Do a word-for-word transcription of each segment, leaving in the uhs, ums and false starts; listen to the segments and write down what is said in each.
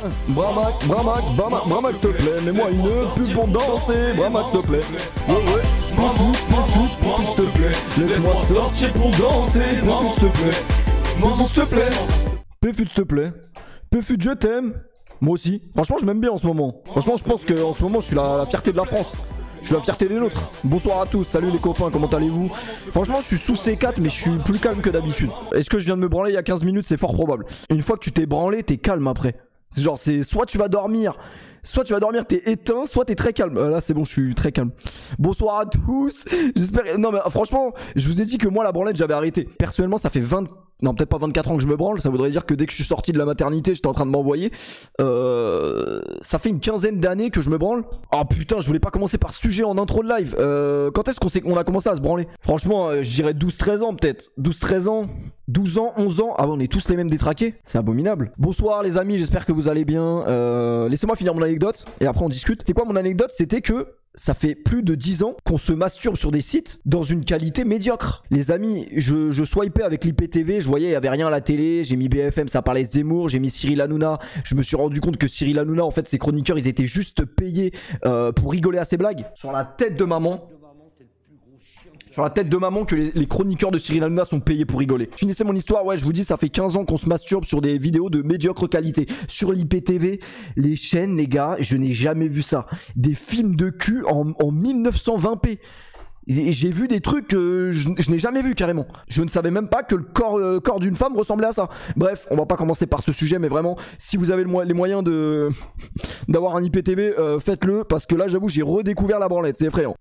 Bramax, Bramax, Bramax, Bramax, s'il te plaît, mets-moi une pub pour danser, Bramax, s'il te plaît. Ouais, ouais, Bramax, Bramax, s'il te plaît, laisse-moi sortir pour danser, Bramax, s'il te plaît, Bramax, s'il te plaît. Péfut, s'il te plaît, Péfut, je t'aime. Moi aussi. Franchement, je m'aime bien en ce moment. Franchement, je pense qu'en ce moment, je suis la, la fierté de la France. Je suis la fierté des nôtres. Bonsoir à tous, salut les copains, comment allez-vous? Franchement, je suis sous C quatre, mais je suis plus calme que d'habitude. Est-ce que je viens de me branler il y a quinze minutes? C'est fort probable. Une fois que tu t'es branlé, t'es calme après. C'est genre, c'est soit tu vas dormir, soit tu vas dormir, t'es éteint, soit t'es très calme. Euh, là, c'est bon, je suis très calme. Bonsoir à tous. J'espère. Non, mais franchement, je vous ai dit que moi, la branlette, j'avais arrêté. Personnellement, ça fait vingt. Non, peut-être pas vingt-quatre ans que je me branle, ça voudrait dire que dès que je suis sorti de la maternité, j'étais en train de m'envoyer. Euh, ça fait une quinzaine d'années que je me branle. Oh putain, je voulais pas commencer par ce sujet en intro de live. Euh, quand est-ce qu'on sait qu'on a commencé à se branler? Franchement, euh, je dirais douze treize ans peut-être. douze treize ans, douze ans, onze ans. Ah ouais, on est tous les mêmes détraqués. C'est abominable. Bonsoir les amis, j'espère que vous allez bien. Euh, Laissez-moi finir mon anecdote et après on discute. C'est quoi mon anecdote? C'était que ça fait plus de dix ans qu'on se masturbe sur des sites dans une qualité médiocre. Les amis, je, je swipais avec l'I P T V, je voyais il n'y avait rien à la télé, j'ai mis B F M, ça parlait de Zemmour, j'ai mis Cyril Hanouna, je me suis rendu compte que Cyril Hanouna, en fait, ses chroniqueurs, ils étaient juste payés euh, pour rigoler à ses blagues. Sur la tête de maman, sur la tête de maman que les, les chroniqueurs de Cyril Hanouna sont payés pour rigoler. Finissez mon histoire, ouais, je vous dis, ça fait quinze ans qu'on se masturbe sur des vidéos de médiocre qualité. Sur l'I P T V, les chaînes, les gars, je n'ai jamais vu ça. Des films de cul en, en mille neuf cent vingt p. Et j'ai vu des trucs que je, je n'ai jamais vu carrément. Je ne savais même pas que le corps, euh, corps d'une femme ressemblait à ça. Bref, on va pas commencer par ce sujet, mais vraiment, si vous avez le mo les moyens de d'avoir un I P T V, euh, faites-le, parce que là, j'avoue, j'ai redécouvert la branlette, c'est effrayant.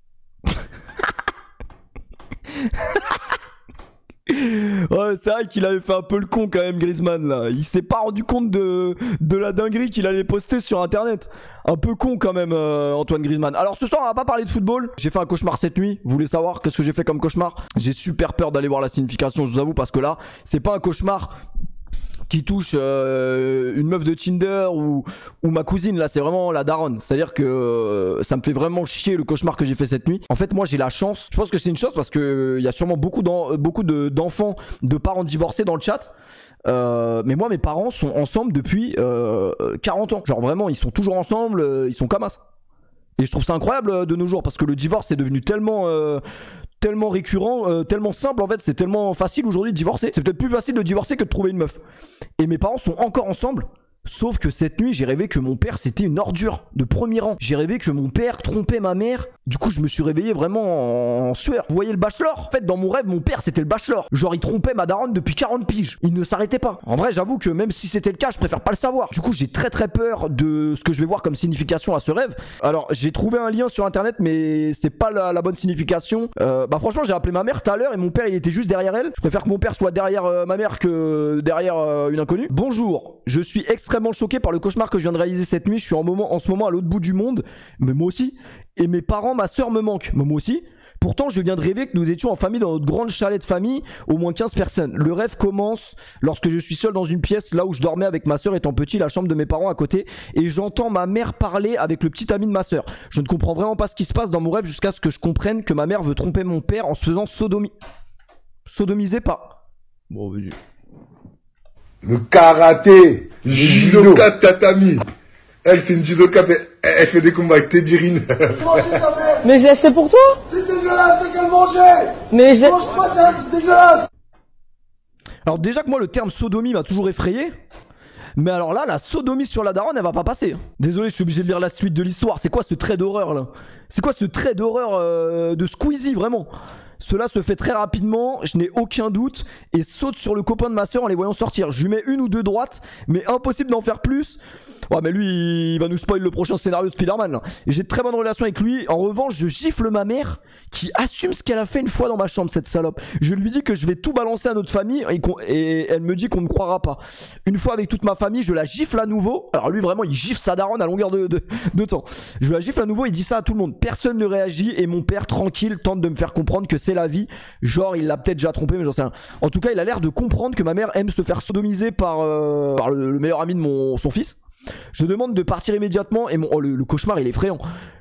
Ouais, c'est vrai qu'il avait fait un peu le con quand même, Griezmann là. Il s'est pas rendu compte de, de la dinguerie qu'il allait poster sur internet. Un peu con quand même, euh, Antoine Griezmann. Alors ce soir on va pas parler de football. J'ai fait un cauchemar cette nuit. Vous voulez savoir qu'est-ce que j'ai fait comme cauchemar? J'ai super peur d'aller voir la signification, je vous avoue, parce que là c'est pas un cauchemar qui touche euh, une meuf de Tinder ou, ou ma cousine, là c'est vraiment la daronne. C'est à dire que euh, ça me fait vraiment chier le cauchemar que j'ai fait cette nuit. En fait moi j'ai la chance, je pense que c'est une chance parce que il y a sûrement beaucoup beaucoup d'enfants de parents divorcés dans le chat. Euh, mais moi mes parents sont ensemble depuis euh, quarante ans. Genre vraiment ils sont toujours ensemble, euh, ils sont comme as. Et je trouve ça incroyable de nos jours parce que le divorce est devenu tellement euh, tellement récurrent, euh, tellement simple en fait, c'est tellement facile aujourd'hui de divorcer. C'est peut-être plus facile de divorcer que de trouver une meuf. Et mes parents sont encore ensemble. Sauf que cette nuit, j'ai rêvé que mon père, c'était une ordure de premier rang. J'ai rêvé que mon père trompait ma mère. Du coup, je me suis réveillé vraiment en sueur. Vous voyez le bachelor? En fait, dans mon rêve, mon père, c'était le bachelor. Genre, il trompait ma daronne depuis quarante piges. Il ne s'arrêtait pas. En vrai, j'avoue que même si c'était le cas, je préfère pas le savoir. Du coup, j'ai très très peur de ce que je vais voir comme signification à ce rêve. Alors, j'ai trouvé un lien sur internet, mais c'est pas la, la bonne signification. Euh, bah franchement, j'ai appelé ma mère tout à l'heure et mon père, il était juste derrière elle. Je préfère que mon père soit derrière euh, ma mère que derrière euh, une inconnue. Bonjour, je suis extrêmement extrêmement choqué par le cauchemar que je viens de réaliser cette nuit. Je suis en, moment, en ce moment à l'autre bout du monde, mais moi aussi. Et mes parents, ma soeur me manquent, mais moi aussi. Pourtant, je viens de rêver que nous étions en famille dans notre grande chalet de famille, au moins quinze personnes. Le rêve commence lorsque je suis seul dans une pièce, là où je dormais avec ma soeur étant petit, la chambre de mes parents à côté, et j'entends ma mère parler avec le petit ami de ma soeur. Je ne comprends vraiment pas ce qui se passe dans mon rêve jusqu'à ce que je comprenne que ma mère veut tromper mon père en se faisant sodomi... sodomiser par... Bon, le karaté, le judoka tatami. Elle, c'est une judoka, elle, elle fait des combats avec Teddy Riner. Mais j'ai acheté pour toi. C'est dégueulasse, c'est qu'elle mangeait. Mais j'ai... Mange pas ça, c'est dégueulasse. Alors déjà que moi, le terme sodomie m'a toujours effrayé. Mais alors là, la sodomie sur la daronne, elle va pas passer. Désolé, je suis obligé de lire la suite de l'histoire. C'est quoi ce trait d'horreur, là? C'est quoi ce trait d'horreur euh, de Squeezie, vraiment? Cela se fait très rapidement, je n'ai aucun doute, et saute sur le copain de ma soeur en les voyant sortir. Je lui mets une ou deux droites, mais impossible d'en faire plus. Ouais, mais lui, il va nous spoil le prochain scénario de Spider-Man. J'ai de très bonnes relations avec lui. En revanche, je gifle ma mère, qui assume ce qu'elle a fait une fois dans ma chambre, cette salope. Je lui dis que je vais tout balancer à notre famille, et, et elle me dit qu'on ne croira pas. Une fois avec toute ma famille, je la gifle à nouveau. Alors lui, vraiment, il gifle sa daronne à longueur de, de, de temps. Je la gifle à nouveau, il dit ça à tout le monde. Personne ne réagit, et mon père, tranquille, tente de me faire comprendre que c'est la vie. Genre, il l'a peut-être déjà trompé, mais j'en sais rien. En tout cas, il a l'air de comprendre que ma mère aime se faire sodomiser par, euh, par le, le meilleur ami de mon, son fils. Je demande de partir immédiatement et mon, oh, le, le cauchemar il est effrayant.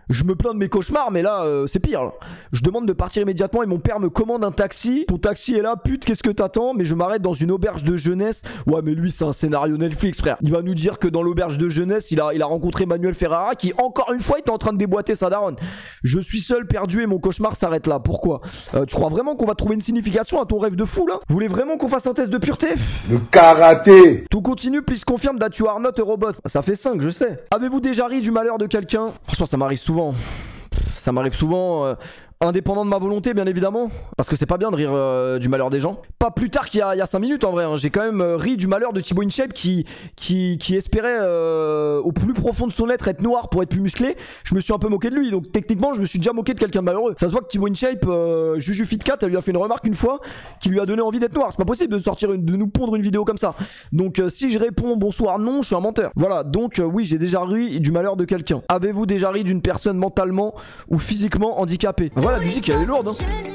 Je me plains de mes cauchemars, mais là, euh, c'est pire. Là. Je demande de partir immédiatement et mon père me commande un taxi. Ton taxi est là, pute, qu'est-ce que t'attends? Mais je m'arrête dans une auberge de jeunesse. Ouais, mais lui, c'est un scénario Netflix, frère. Il va nous dire que dans l'auberge de jeunesse, il a, il a rencontré Manuel Ferrara qui, encore une fois, était en train de déboîter sa daronne. Je suis seul, perdu et mon cauchemar s'arrête là. Pourquoi? euh, Tu crois vraiment qu'on va trouver une signification à ton rêve de fou, là? Vous voulez vraiment qu'on fasse un test de pureté? Le karaté. Tout continue, please confirme that you are not a robot. Ça fait cinq, je sais. Avez-vous déjà ri du malheur de quelqu'un? Franchement, ça m'arrive souvent. Ça m'arrive souvent, euh, indépendant de ma volonté, bien évidemment. Parce que c'est pas bien de rire euh, du malheur des gens. Pas plus tard qu'il y a cinq minutes, en vrai. Hein. J'ai quand même euh, ri du malheur de Thibaut InShape qui, qui, qui espérait euh, au plus profond de son être être noir pour être plus musclé. Je me suis un peu moqué de lui. Donc techniquement, je me suis déjà moqué de quelqu'un de malheureux. Ça se voit que Thibaut InShape, euh, Juju Fitcat, elle lui a fait une remarque une fois qui lui a donné envie d'être noir. C'est pas possible de sortir une, de nous pondre une vidéo comme ça. Donc euh, si je réponds bonsoir non, je suis un menteur. Voilà, donc euh, oui, j'ai déjà ri du malheur de quelqu'un. Avez-vous déjà ri d'une personne mentalement ou physiquement handicapée? Voilà, la musique elle est lourde. Hein.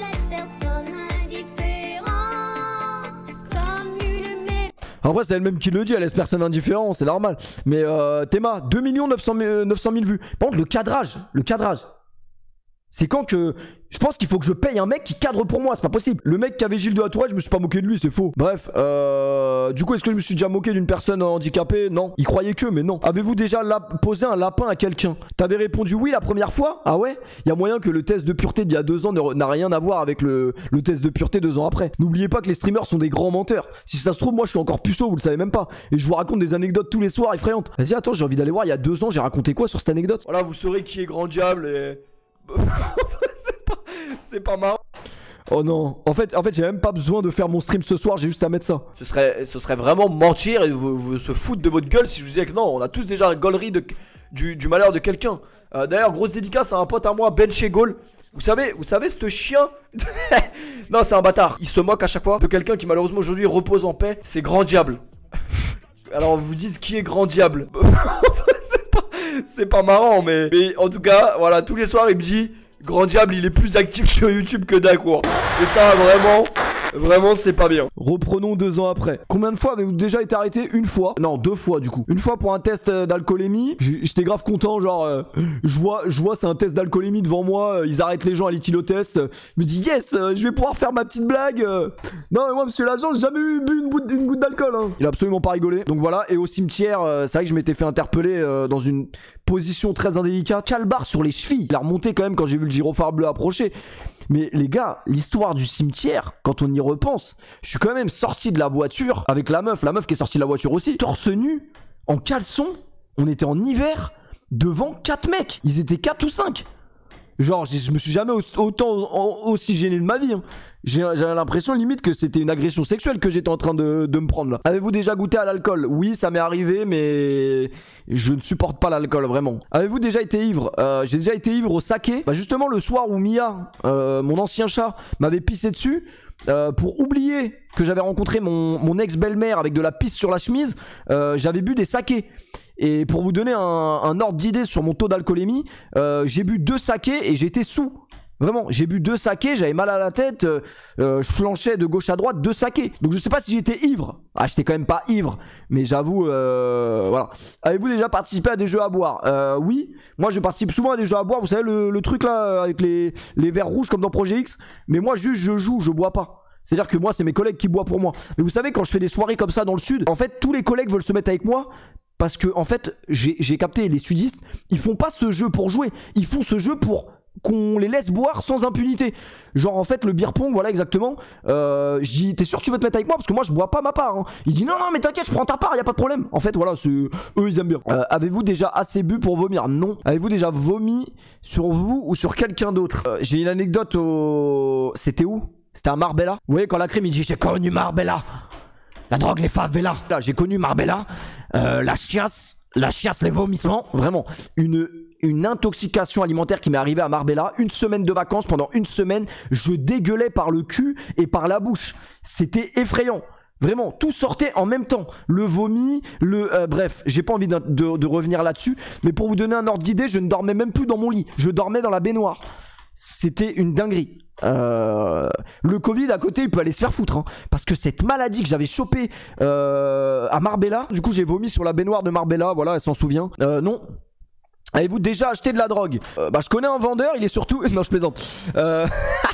Après c'est elle-même qui le dit, elle laisse personne indifférent, c'est normal. Mais euh, Théma, deux millions neuf cent mille vues. Par contre le cadrage, le cadrage. C'est quand que... Je pense qu'il faut que je paye un mec qui cadre pour moi, c'est pas possible. Le mec qui avait Gilles de la Tourette, je me suis pas moqué de lui, c'est faux. Bref, euh... du coup, est-ce que je me suis déjà moqué d'une personne handicapée? Non. Il croyait que, mais non. Avez-vous déjà posé un lapin à quelqu'un? T'avais répondu oui la première fois? Ah ouais? Il y a moyen que le test de pureté d'il y a deux ans n'a rien à voir avec le, le test de pureté deux ans après. N'oubliez pas que les streamers sont des grands menteurs. Si ça se trouve, moi je suis encore puceau, vous le savez même pas. Et je vous raconte des anecdotes tous les soirs effrayantes. Vas-y, attends, j'ai envie d'aller voir, il y a deux ans, j'ai raconté quoi sur cette anecdote? Voilà, vous saurez qui est Grand Diable et... C'est pas marrant. Oh non, en fait, en fait j'ai même pas besoin de faire mon stream ce soir, j'ai juste à mettre ça. Ce serait, ce serait vraiment mentir et vous, vous se foutre de votre gueule si je vous disais que non, on a tous déjà la gaulerie de, du, du malheur de quelqu'un. euh, D'ailleurs, grosse dédicace à un pote à moi, Ben chez Gaulle. Vous savez, vous savez ce chien non, c'est un bâtard, il se moque à chaque fois de quelqu'un qui malheureusement aujourd'hui repose en paix. C'est Grand Diable. Alors vous dites qui est Grand Diable? C'est pas marrant, mais, mais en tout cas, voilà, tous les soirs il me dit Grand Diable, il est plus actif sur YouTube que Dacour. Et ça, vraiment, vraiment, c'est pas bien. Reprenons deux ans après. Combien de fois avez-vous déjà été arrêté? Une fois. Non, deux fois du coup. Une fois pour un test d'alcoolémie. J'étais grave content, genre, euh, je vois, je vois c'est un test d'alcoolémie devant moi. Euh, ils arrêtent les gens à l'éthylotest. Euh, je me dis, yes, euh, je vais pouvoir faire ma petite blague. Euh. Non, mais moi, monsieur l'agent, j'ai jamais eu bu une, bout, une goutte d'alcool. Hein. Il a absolument pas rigolé. Donc voilà, et au cimetière, euh, c'est vrai que je m'étais fait interpeller euh, dans une position très indélicate. Calbar sur les chevilles. Il a remonté quand même quand j'ai vu le gyrophare bleu approcher. Mais les gars, l'histoire du cimetière, quand on y repense, je suis quand même sorti de la voiture avec la meuf, la meuf qui est sortie de la voiture aussi, torse nu, en caleçon, on était en hiver, devant quatre mecs. Ils étaient quatre ou cinq. Genre, je me suis jamais autant aussi gêné de ma vie. Hein. J'ai l'impression limite que c'était une agression sexuelle que j'étais en train de, de me prendre là. Avez-vous déjà goûté à l'alcool? Oui, ça m'est arrivé, mais je ne supporte pas l'alcool, vraiment. Avez-vous déjà été ivre? euh, J'ai déjà été ivre au saké. Bah justement, le soir où Mia, euh, mon ancien chat, m'avait pissé dessus, euh, pour oublier que j'avais rencontré mon, mon ex-belle-mère avec de la pisse sur la chemise, euh, j'avais bu des sakés. Et pour vous donner un, un ordre d'idée sur mon taux d'alcoolémie, euh, j'ai bu deux sakés et j'étais sous. Vraiment, j'ai bu deux sakés, j'avais mal à la tête, euh, euh, je flanchais de gauche à droite, deux sakés. Donc je sais pas si j'étais ivre. Ah, j'étais quand même pas ivre, mais j'avoue, euh, voilà. Avez-vous déjà participé à des jeux à boire? euh, Oui, moi je participe souvent à des jeux à boire. Vous savez le, le truc là avec les, les verres rouges comme dans Projet X. Mais moi juste je joue, je bois pas. C'est-à-dire que moi c'est mes collègues qui boivent pour moi. Mais vous savez quand je fais des soirées comme ça dans le sud, en fait tous les collègues veulent se mettre avec moi. Parce que en fait j'ai capté les sudistes, ils font pas ce jeu pour jouer, ils font ce jeu pour qu'on les laisse boire sans impunité. Genre en fait le beer pong, voilà exactement. euh, J'ai dit t'es sûr que tu veux te mettre avec moi? Parce que moi je bois pas ma part. hein. Il dit non non mais t'inquiète je prends ta part, y a pas de problème. En fait voilà, eux ils aiment bien. euh, Avez-vous déjà assez bu pour vomir? Non. Avez-vous déjà vomi sur vous ou sur quelqu'un d'autre? euh, J'ai une anecdote au... C'était où? C'était à Marbella. Vous voyez quand la crème il dit j'ai connu Marbella. La drogue, les favelas. Là, j'ai connu Marbella, euh, la chiasse, la chiasse, les vomissements. Vraiment, une, une intoxication alimentaire qui m'est arrivée à Marbella. Une semaine de vacances, pendant une semaine, je dégueulais par le cul et par la bouche. C'était effrayant. Vraiment, tout sortait en même temps. Le vomi, le... Euh, bref, j'ai pas envie de, de, de revenir là-dessus. Mais pour vous donner un ordre d'idée, je ne dormais même plus dans mon lit. Je dormais dans la baignoire. C'était une dinguerie. Euh, le Covid à côté il peut aller se faire foutre hein, parce que cette maladie que j'avais chopée euh, à Marbella, du coup j'ai vomi sur la baignoire de Marbella, voilà elle s'en souvient. euh, Non, Avez-vous déjà acheté de la drogue? euh, Bah je connais un vendeur, il est surtout... Non je plaisante. euh...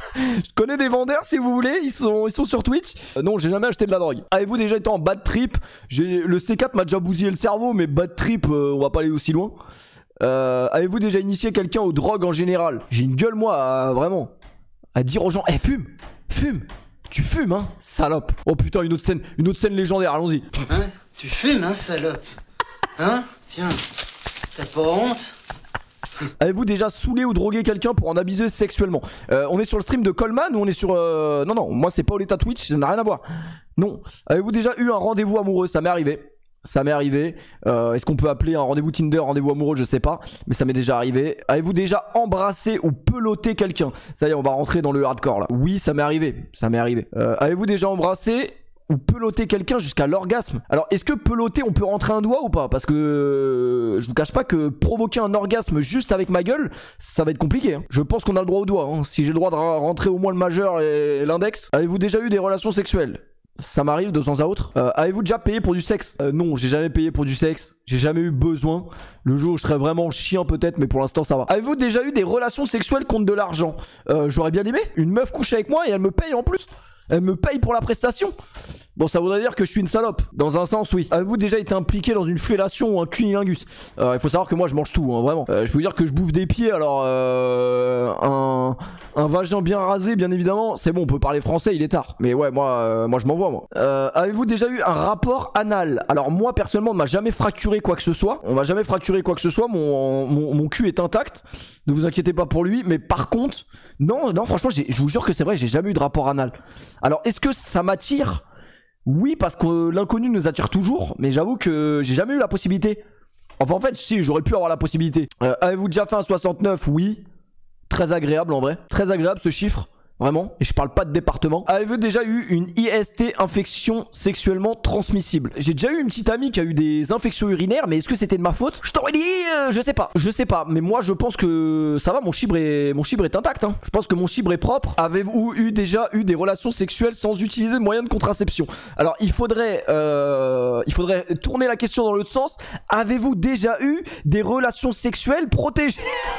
Je connais des vendeurs si vous voulez, ils sont, ils sont sur Twitch. euh, Non j'ai jamais acheté de la drogue. Avez-vous déjà été en bad trip? Le C quatre m'a déjà bousillé le cerveau, mais bad trip euh, on va pas aller aussi loin. euh, Avez-vous déjà initié quelqu'un aux drogues en général? J'ai une gueule moi à, vraiment à dire aux gens, eh hey, fume, fume. Tu fumes hein, salope. Oh putain une autre scène, une autre scène légendaire, allons-y. Hein? Tu fumes hein, salope? Hein? Tiens, t'as pas honte? Avez-vous déjà saoulé ou drogué quelqu'un pour en abuser sexuellement? euh, On est sur le stream de Coleman ou on est sur... Euh... Non, non, moi c'est pas au l'état Twitch, ça n'a rien à voir. Non. Avez-vous déjà eu un rendez-vous amoureux? Ça m'est arrivé. Ça m'est arrivé. Euh, Est-ce qu'on peut appeler un rendez-vous Tinder, rendez-vous amoureux? Je sais pas. Mais ça m'est déjà arrivé. Avez-vous déjà embrassé ou peloté quelqu'un? Ça y est, on va rentrer dans le hardcore là. Oui, ça m'est arrivé. Ça m'est arrivé. Euh, Avez-vous déjà embrassé ou peloter quelqu'un jusqu'à l'orgasme? Alors est-ce que peloter on peut rentrer un doigt ou pas? Parce que euh, je vous cache pas que provoquer un orgasme juste avec ma gueule ça va être compliqué hein. Je pense qu'on a le droit au doigt hein. Si j'ai le droit de rentrer au moins le majeur et l'index. Avez-vous déjà eu des relations sexuelles? Ça m'arrive de temps à autre. euh, Avez-vous déjà payé pour du sexe? euh, Non j'ai jamais payé pour du sexe. J'ai jamais eu besoin. Le jour où je serais vraiment chien peut-être, mais pour l'instant ça va. Avez-vous déjà eu des relations sexuelles contre de l'argent? euh, J'aurais bien aimé. Une meuf couche avec moi et elle me paye en plus. Elle me paye pour la prestation. Bon, ça voudrait dire que je suis une salope. Dans un sens, oui. Avez-vous déjà été impliqué dans une fellation ou un cunilingus? euh, Il faut savoir que moi, je mange tout, hein, vraiment. Euh, je peux vous dire que je bouffe des pieds, alors... Euh, un, un vagin bien rasé, bien évidemment. C'est bon, on peut parler français, il est tard. Mais ouais, moi, euh, moi je m'envoie, moi. Euh, Avez-vous déjà eu un rapport anal? Alors moi, personnellement, on m'a jamais fracturé quoi que ce soit. On m'a jamais fracturé quoi que ce soit. Mon, mon, mon cul est intact. Ne vous inquiétez pas pour lui. Mais par contre... Non, non, franchement, je vous jure que c'est vrai, j'ai jamais eu de rapport anal. Alors, est-ce que ça m'attire? Oui, parce que l'inconnu nous attire toujours, mais j'avoue que j'ai jamais eu la possibilité. Enfin, en fait, si, j'aurais pu avoir la possibilité. Euh, Avez-vous déjà fait un soixante-neuf? Oui. Très agréable, en vrai. Très agréable, ce chiffre. Vraiment, et je parle pas de département. Avez-vous déjà eu une I S T, infection sexuellement transmissible? J'ai déjà eu une petite amie qui a eu des infections urinaires, mais est-ce que c'était de ma faute? Je t'aurais dit, euh, je sais pas, je sais pas. Mais moi, je pense que ça va, mon chibre est, mon chibre est intact. Hein. Je pense que mon chibre est propre. Avez-vous eu déjà eu des relations sexuelles sans utiliser de moyens de contraception? Alors, il faudrait, euh, il faudrait tourner la question dans l'autre sens. Avez-vous déjà eu des relations sexuelles protégées?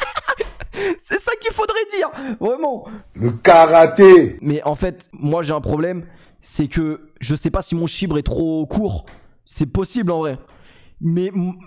C'est ça qu'il faudrait dire, vraiment. Le karaté. Mais en fait, moi j'ai un problème, c'est que je sais pas si mon chibre est trop court. C'est possible en vrai. Mais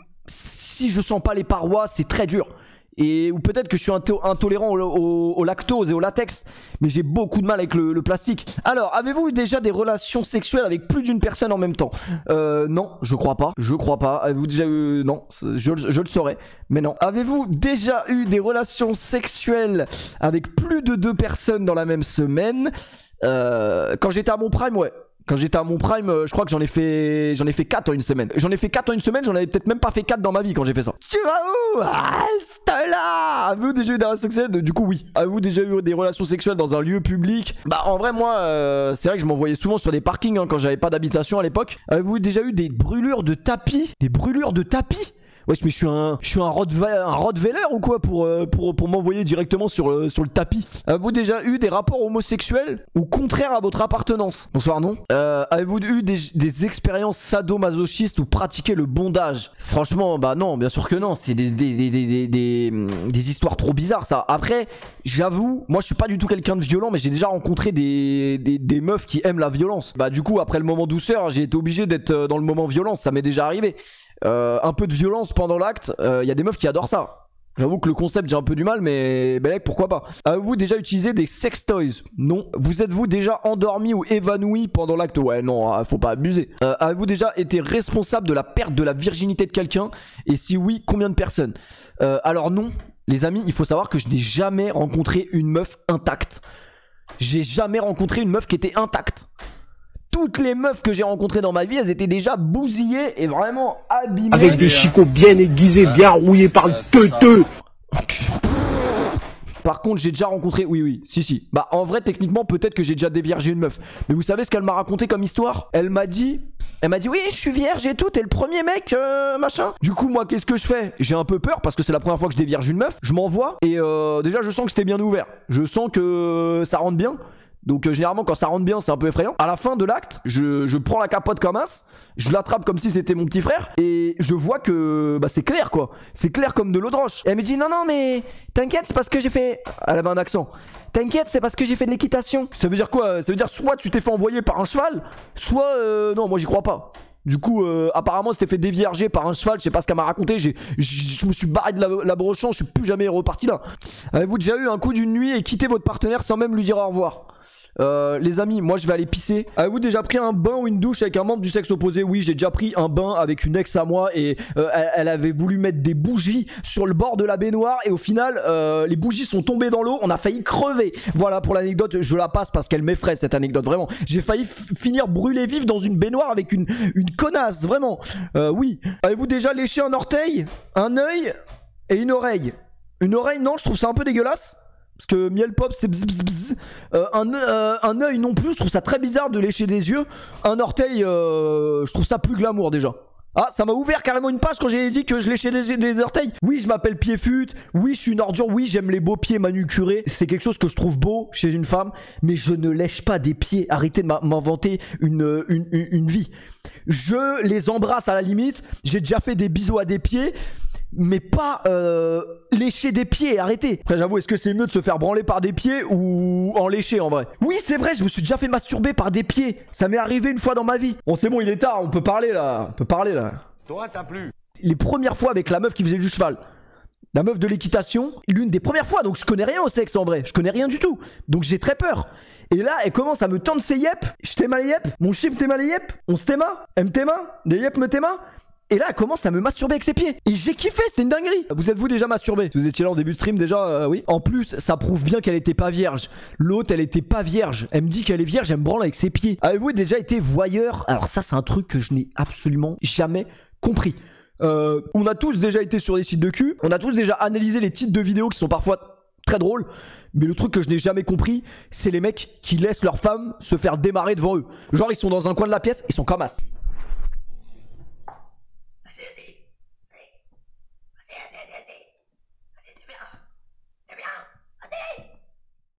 si je sens pas les parois, c'est très dur. Et ou peut-être que je suis into intolérant au, au, au lactose et au latex, mais j'ai beaucoup de mal avec le, le plastique. Alors, avez-vous eu déjà des relations sexuelles avec plus d'une personne en même temps? Euh, non, je crois pas. Je crois pas. Avez-vous déjà eu... Non, je, je le saurais, mais non. Avez-vous déjà eu des relations sexuelles avec plus de deux personnes dans la même semaine? euh, Quand j'étais à mon prime, ouais. Quand j'étais à mon prime, je crois que j'en ai fait j'en ai fait quatre en une semaine. J'en ai fait quatre en une semaine, j'en avais peut-être même pas fait quatre dans ma vie quand j'ai fait ça. Tu vas où? Reste là. Avez-vous déjà eu des relations sexuelles? Du coup, oui. Avez-vous déjà eu des relations sexuelles dans un lieu public? Bah, en vrai, moi, euh, c'est vrai que je m'envoyais souvent sur des parkings hein, quand j'avais pas d'habitation à l'époque. Avez-vous déjà eu des brûlures de tapis? Des brûlures de tapis? Ouais, mais je suis un, je suis un Rottweiler, un Rottweiler ou quoi pour, euh, pour, pour m'envoyer directement sur, euh, sur le tapis? Avez-vous déjà eu des rapports homosexuels ou contraires à votre appartenance? Bonsoir, non. Euh, Avez-vous eu des, des expériences sadomasochistes ou pratiqué le bondage? Franchement, bah non, bien sûr que non. C'est des, des, des, des, des, des histoires trop bizarres, ça. Après, j'avoue, moi je suis pas du tout quelqu'un de violent, mais j'ai déjà rencontré des, des, des meufs qui aiment la violence. Bah du coup, après le moment douceur, j'ai été obligé d'être dans le moment violence. Ça m'est déjà arrivé. Euh, un peu de violence pendant l'acte, il euh, y a des meufs qui adorent ça. J'avoue que le concept j'ai un peu du mal, mais ben, pourquoi pas. Avez-vous déjà utilisé des sex toys? Non. Vous êtes-vous déjà endormi ou évanoui pendant l'acte? Ouais, non, faut pas abuser. Euh, Avez-vous déjà été responsable de la perte de la virginité de quelqu'un? Et si oui, combien de personnes? euh, Alors non, les amis, il faut savoir que je n'ai jamais rencontré une meuf intacte. J'ai jamais rencontré une meuf qui était intacte. Toutes les meufs que j'ai rencontrées dans ma vie, elles étaient déjà bousillées et vraiment abîmées. Avec des chicots bien aiguisés, bien rouillés par le teuteux. Par contre, j'ai déjà rencontré... Oui, oui, si, si. Bah, en vrai, techniquement, peut-être que j'ai déjà déviergé une meuf. Mais vous savez ce qu'elle m'a raconté comme histoire? Elle m'a dit... Elle m'a dit, oui, je suis vierge et tout, t'es le premier mec, euh, machin. Du coup, moi, qu'est-ce que je fais? J'ai un peu peur parce que c'est la première fois que je dévierge une meuf. Je m'envoie et euh, déjà, je sens que c'était bien ouvert. Je sens que ça rentre bien. Donc euh, généralement quand ça rentre bien c'est un peu effrayant. À la fin de l'acte, je, je prends la capote comme as, je l'attrape comme si c'était mon petit frère et je vois que bah c'est clair quoi. C'est clair comme de l'eau de roche. Et elle me dit non non mais t'inquiète c'est parce que j'ai fait... Elle avait un accent. T'inquiète c'est parce que j'ai fait de l'équitation. Ça veut dire quoi? Ça veut dire soit tu t'es fait envoyer par un cheval, soit euh, non moi j'y crois pas. Du coup, euh, apparemment, c'était fait dévierger par un cheval. Je sais pas ce qu'elle m'a raconté. J'ai, je me suis barré de la, la brochon. Je suis plus jamais reparti là. Avez-vous déjà eu un coup d'une nuit et quitté votre partenaire sans même lui dire au revoir? Euh, les amis, moi je vais aller pisser. Avez-vous déjà pris un bain ou une douche avec un membre du sexe opposé? Oui, j'ai déjà pris un bain avec une ex à moi et euh, elle, elle avait voulu mettre des bougies sur le bord de la baignoire et au final, euh, les bougies sont tombées dans l'eau. On a failli crever. Voilà pour l'anecdote. Je la passe parce qu'elle m'effraie cette anecdote. Vraiment, j'ai failli finir brûlé vif dans une baignoire avec une une connasse. Vraiment. Euh, oui. Avez-vous déjà léché un orteil, un œil et une oreille? Une oreille, non, je trouve ça un peu dégueulasse. Parce que miel pop c'est bzz bzz bzz. Euh, un, euh, un œil non plus, je trouve ça très bizarre de lécher des yeux. Un orteil, euh, je trouve ça plus glamour déjà. Ah, ça m'a ouvert carrément une page quand j'ai dit que je léchais des, des orteils. Oui, je m'appelle Pied-Fut. Oui, je suis une ordure. Oui, j'aime les beaux pieds manucurés. C'est quelque chose que je trouve beau chez une femme. Mais je ne lèche pas des pieds. Arrêtez de m'inventer une, une, une, une vie. Je les embrasse à la limite. J'ai déjà fait des bisous à des pieds. Mais pas euh, lécher des pieds, arrêtez. Après j'avoue, est-ce que c'est mieux de se faire branler par des pieds ou en lécher en vrai? Oui c'est vrai, je me suis déjà fait masturber par des pieds. Ça m'est arrivé une fois dans ma vie. Bon c'est bon, il est tard, on peut parler là. On peut parler là. Toi t'as plu. Les premières fois avec la meuf qui faisait du cheval, la meuf de l'équitation, l'une des premières fois, donc je connais rien au sexe en vrai. Je connais rien du tout, donc j'ai très peur. Et là, elle commence à me tendre ses yep. Je t'aime les yep. Mon chip t'aime les yep. On se t'aima. Elle me t'aima. Des yep me t'aima. Et là, elle commence à me masturber avec ses pieds. Et j'ai kiffé, c'était une dinguerie. Vous êtes-vous déjà masturbé? Vous étiez là en début de stream déjà, euh, oui. En plus, ça prouve bien qu'elle était pas vierge. L'autre, elle était pas vierge. Elle me dit qu'elle est vierge, elle me branle avec ses pieds. Avez-vous déjà été voyeur? Alors ça, c'est un truc que je n'ai absolument jamais compris. Euh, on a tous déjà été sur des sites de cul. On a tous déjà analysé les titres de vidéos qui sont parfois très drôles. Mais le truc que je n'ai jamais compris, c'est les mecs qui laissent leurs femmes se faire démarrer devant eux. Genre, ils sont dans un coin de la pièce, ils sont comme as.